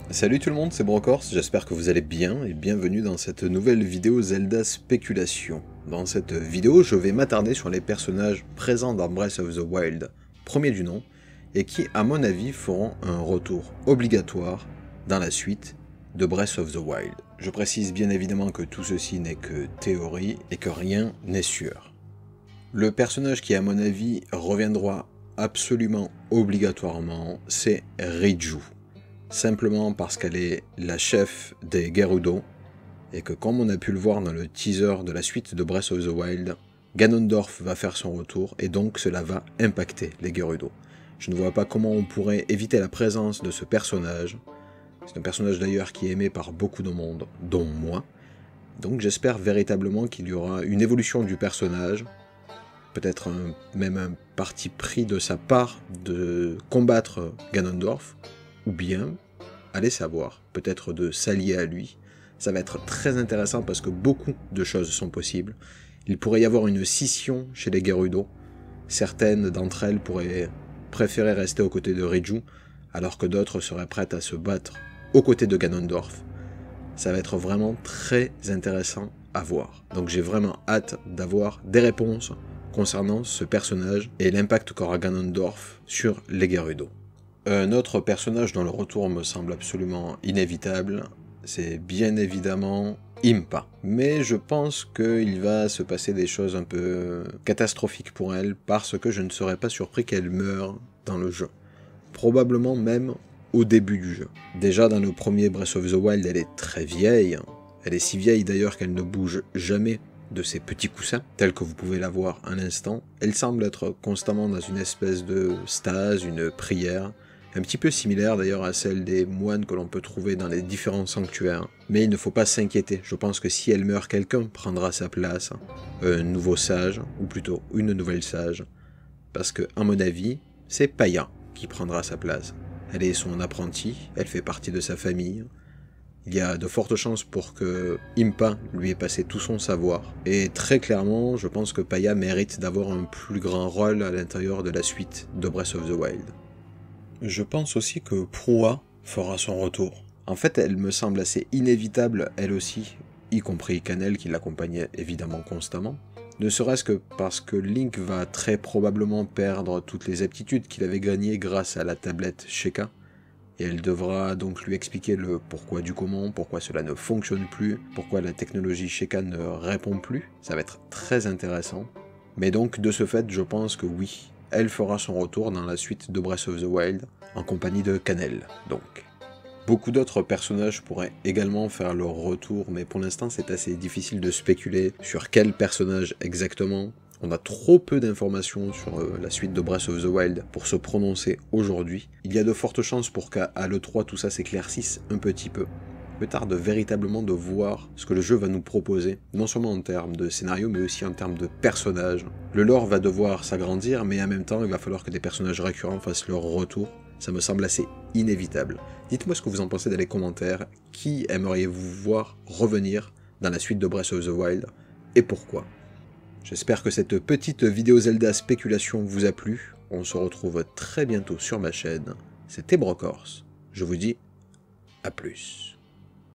Salut tout le monde, c'est Brocorse, j'espère que vous allez bien et bienvenue dans cette nouvelle vidéo Zelda Spéculation. Dans cette vidéo, je vais m'attarder sur les personnages présents dans Breath of the Wild, premier du nom, et qui, à mon avis, feront un retour obligatoire dans la suite de Breath of the Wild. Je précise bien évidemment que tout ceci n'est que théorie et que rien n'est sûr. Le personnage qui, à mon avis, reviendra absolument obligatoirement, c'est Riju. Simplement parce qu'elle est la chef des Gerudo, et que comme on a pu le voir dans le teaser de la suite de Breath of the Wild, Ganondorf va faire son retour, et donc cela va impacter les Gerudo. Je ne vois pas comment on pourrait éviter la présence de ce personnage. C'est un personnage d'ailleurs qui est aimé par beaucoup de monde, dont moi. Donc j'espère véritablement qu'il y aura une évolution du personnage, peut-être même un parti pris de sa part de combattre Ganondorf, ou bien, allez savoir, peut-être de s'allier à lui. Ça va être très intéressant parce que beaucoup de choses sont possibles. Il pourrait y avoir une scission chez les Gerudo. Certaines d'entre elles pourraient préférer rester aux côtés de Riju, alors que d'autres seraient prêtes à se battre aux côtés de Ganondorf. Ça va être vraiment très intéressant à voir. Donc j'ai vraiment hâte d'avoir des réponses concernant ce personnage et l'impact qu'aura Ganondorf sur les Gerudo. Un autre personnage dont le retour me semble absolument inévitable, c'est bien évidemment Impa. Mais je pense qu'il va se passer des choses un peu catastrophiques pour elle, parce que je ne serais pas surpris qu'elle meure dans le jeu. Probablement même au début du jeu. Déjà dans le premier Breath of the Wild, elle est très vieille. Elle est si vieille d'ailleurs qu'elle ne bouge jamais de ses petits coussins, tels que vous pouvez la voir un instant. Elle semble être constamment dans une espèce de stase, une prière, un petit peu similaire d'ailleurs à celle des moines que l'on peut trouver dans les différents sanctuaires. Mais il ne faut pas s'inquiéter, je pense que si elle meurt, quelqu'un prendra sa place, un nouveau sage, ou plutôt une nouvelle sage, parce que, à mon avis, c'est Paya qui prendra sa place. Elle est son apprentie, elle fait partie de sa famille. Il y a de fortes chances pour que Impa lui ait passé tout son savoir. Et très clairement, je pense que Paya mérite d'avoir un plus grand rôle à l'intérieur de la suite de Breath of the Wild. Je pense aussi que Proa fera son retour. En fait, elle me semble assez inévitable, elle aussi, y compris Canel qui l'accompagnait évidemment constamment. Ne serait-ce que parce que Link va très probablement perdre toutes les aptitudes qu'il avait gagnées grâce à la tablette Sheikah. Et elle devra donc lui expliquer le pourquoi du comment, pourquoi cela ne fonctionne plus, pourquoi la technologie Sheikah ne répond plus. Ça va être très intéressant. Mais donc, de ce fait, je pense que oui, elle fera son retour dans la suite de Breath of the Wild, en compagnie de Canel, donc. Beaucoup d'autres personnages pourraient également faire leur retour, mais pour l'instant c'est assez difficile de spéculer sur quel personnage exactement. On a trop peu d'informations sur la suite de Breath of the Wild pour se prononcer aujourd'hui. Il y a de fortes chances pour qu'à l'E3 tout ça s'éclaircisse un petit peu. Il me tarde véritablement de voir ce que le jeu va nous proposer, non seulement en termes de scénario, mais aussi en termes de personnages. Le lore va devoir s'agrandir, mais en même temps, il va falloir que des personnages récurrents fassent leur retour. Ça me semble assez inévitable. Dites-moi ce que vous en pensez dans les commentaires. Qui aimeriez-vous voir revenir dans la suite de Breath of the Wild, et pourquoi? J'espère que cette petite vidéo Zelda spéculation vous a plu. On se retrouve très bientôt sur ma chaîne. C'était Brocorse. Je vous dis à plus.